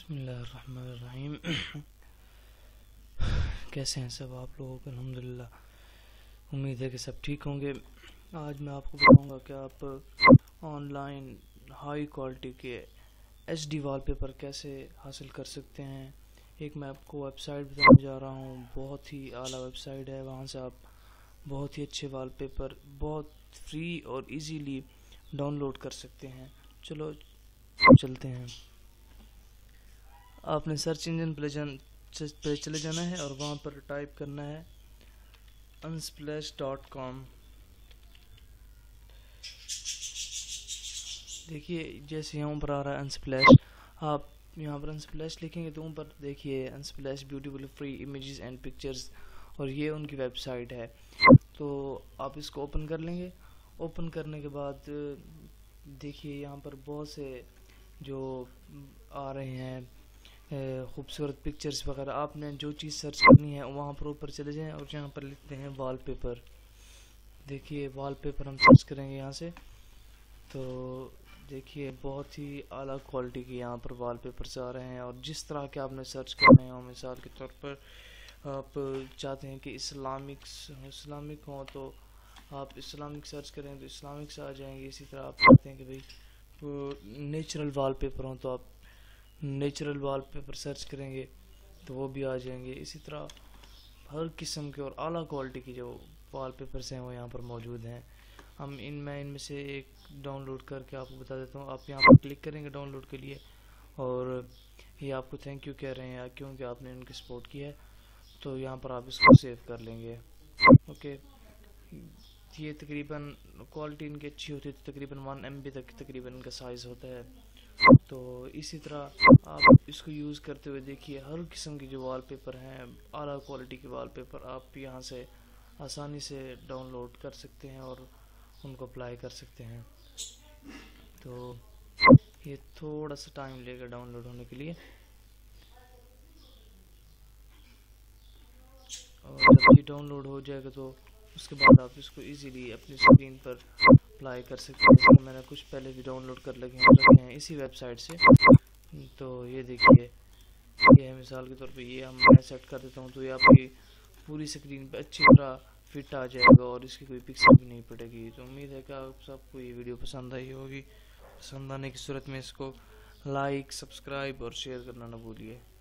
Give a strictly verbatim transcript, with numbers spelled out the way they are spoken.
بسم اللہ الرحمن الرحیم. کیسے ہیں سب آپ لوگ؟ الحمدللہ، امید ہے کہ سب ٹھیک ہوں گے. آج میں آپ کو بتاؤں گا کہ آپ آن لائن ہائی کوالٹی کے ایچ ڈی وال پیپر کیسے حاصل کر سکتے ہیں. ایک میں آپ کو ویب سائٹ بتانے جا رہا ہوں، بہت ہی اعلیٰ ویب سائٹ ہے. وہاں سے آپ بہت ہی اچھے وال پیپر بہت فری اور ایزیلی ڈاؤن لوڈ کر سکتے ہیں. چلو چلتے ہیں. آپ نے سرچ انجن پہ جان پہ چلے جانا ہے اور وہاں پر ٹائپ کرنا ہے انسپلیش ڈاٹ کام. دیکھیے جیسے یہاں پر آ رہا ہے انسپلیش، آپ یہاں پر انسپلیش لکھیں گے تو اوپر دیکھیے Unsplash beautiful free images and pictures, اور یہ ان کی ویب سائٹ ہے. تو آپ اس کو اوپن کر لیں گے. اوپن کرنے کے بعد دیکھیے یہاں پر بہت سے جو آ رہے ہیں خوبصورت پکچرز وغیرہ. آپ نے جو چیز سرچ کرنی ہے وہاں پر اوپر چلے جائیں اور یہاں پر لکھتے ہیں وال پیپر. دیکھیے وال پیپر ہم سرچ کریں گے یہاں سے، تو دیکھیے بہت ہی اعلیٰ کوالٹی کے یہاں پر وال پیپرز آ رہے ہیں. اور جس طرح کے آپ نے سرچ کرنے ہوں، مثال کے طور پر آپ چاہتے ہیں کہ اسلامک اسلامک ہوں تو آپ اسلامک سرچ کریں تو اسلامک سے آ جائیں گے. اسی طرح آپ چاہتے ہیں کہ بھئی نیچرل وال پیپر ہوں تو آپ نیچرل وال پیپر سرچ کریں گے تو وہ بھی آ جائیں گے. اسی طرح ہر قسم کے اور اعلیٰ کوالٹی کی جو وال پیپرز ہیں وہ یہاں پر موجود ہیں. ہم ان میں ان میں سے ایک ڈاؤن لوڈ کر کے آپ کو بتا دیتا ہوں. آپ یہاں پر کلک کریں گے ڈاؤن لوڈ کے لیے، اور یہ آپ کو تھینک یو کہہ رہے ہیں کیونکہ آپ نے ان کی سپورٹ کی ہے. تو یہاں پر آپ اس کو سیو کر لیں گے. اوکے، یہ تقریباً کوالٹی ان کی اچھی ہوتی ہے، تقریباً ون ایم بی تک تقریباً ان کا سائز ہوتا ہے. تو اسی طرح آپ اس کو یوز کرتے ہوئے دیکھیے ہر قسم کے جو وال پیپر ہیں، اعلیٰ کوالٹی کے وال پیپر آپ یہاں سے آسانی سے ڈاؤن لوڈ کر سکتے ہیں اور ان کو اپلائی کر سکتے ہیں. تو یہ تھوڑا سا ٹائم لے گا ڈاؤن لوڈ ہونے کے لیے، اور جب یہ ڈاؤن لوڈ ہو جائے گا تو اس کے بعد آپ اس کو ایزیلی اپنی اسکرین پر اپلائی کر سکتے ہیں. میں نے کچھ پہلے بھی ڈاؤن لوڈ کر لگے رکھے ہیں اسی ویب سائٹ سے. تو یہ دیکھیے یہ ہے مثال کے طور پہ، یہ ہم میں سیٹ کر دیتا ہوں تو یہ آپ کی پوری اسکرین پہ اچھی طرح فٹ آ جائے گا اور اس کی کوئی پکسل بھی نہیں پڑے گی. تو امید ہے کہ آپ سب کو یہ ویڈیو پسند آئی ہوگی. پسند آنے کی صورت میں اس کو لائک، سبسکرائب اور شیئر کرنا نہ بھولیے.